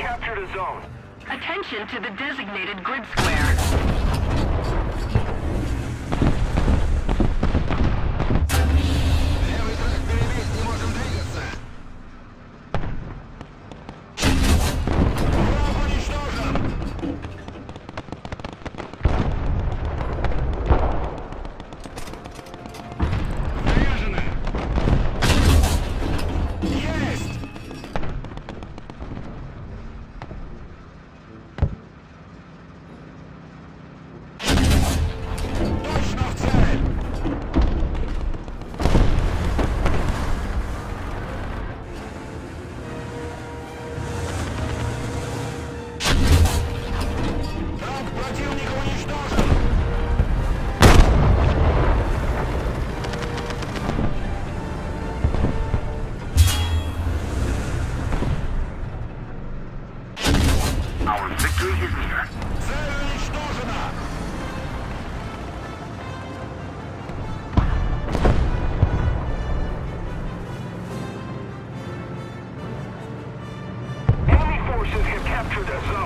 captured a zone. Attention to the designated grid square. Левый трек перебит, не можем двигаться. Враг уничтожен. Заряжены. Есть! Точно в цель! Танк противника уничтожен! Our victory is near. Цель уничтожена! Enemy forces have captured a zone.